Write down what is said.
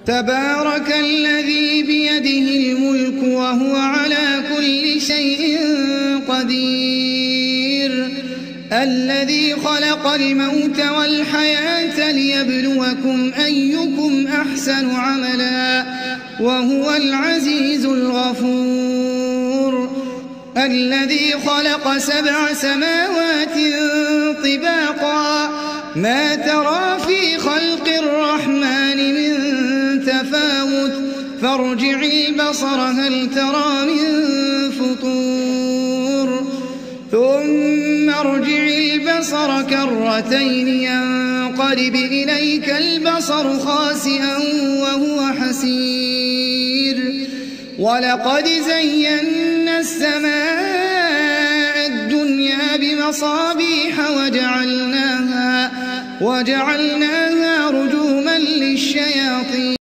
تبارك الذي بيده الملك وهو على كل شيء قدير الذي خلق الموت والحياة ليبلوكم أيكم أحسن عملا وهو العزيز الغفور الذي خلق 7 سماوات طباقا ما ترى في خلق الرحمن من تفاوت فارجع البصر هل ترى من فطور ثم ارجع البصر كرتين ينقلب إليك البصر خاسئا وهو حسير ولقد زينا السماء الدنيا بمصابيح وجعلناها رجوما للشياطين